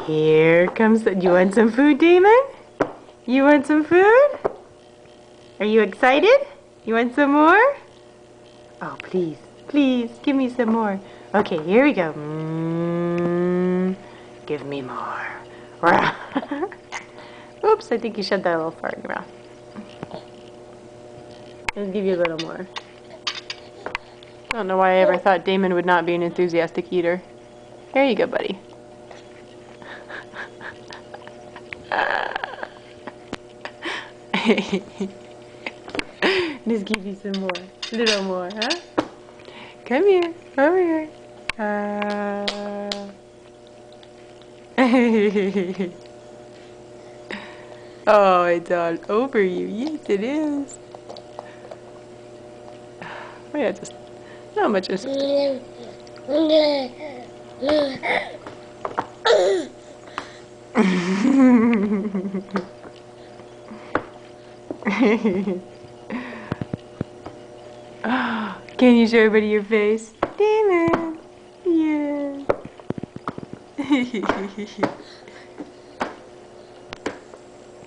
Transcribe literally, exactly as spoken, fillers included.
Here comes the... You want some food, Damon? You want some food? Are you excited? You want some more? Oh, please, please, give me some more. Okay, here we go. Mm, give me more. Oops, I think you shoved that a little far in your mouth. I'll give you a little more. I don't know why I ever thought Damon would not be an enthusiastic eater. Here you go, buddy. Just give you some more. A little more, huh? Come here. Over here. Uh... Oh, it's all over you. Yes, it is. Oh, yeah, just... Not much is... Can you show everybody your face? Damon! Yeah.